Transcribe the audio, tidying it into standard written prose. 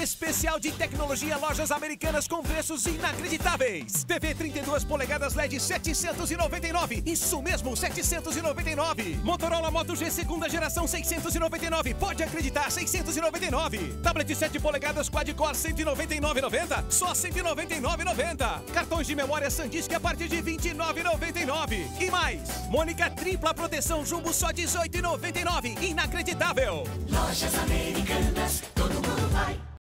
Especial de tecnologia Lojas Americanas com preços inacreditáveis. TV 32 polegadas LED 799. Isso mesmo, 799. Motorola Moto G segunda geração 699. Pode acreditar, 699. Tablet 7 polegadas quad-core 199,90. Só 199,90. Cartões de memória SanDisk a partir de 29,99. E mais, Mônica tripla proteção Jumbo só 18,99. Inacreditável. Lojas Americanas, todo mundo vai.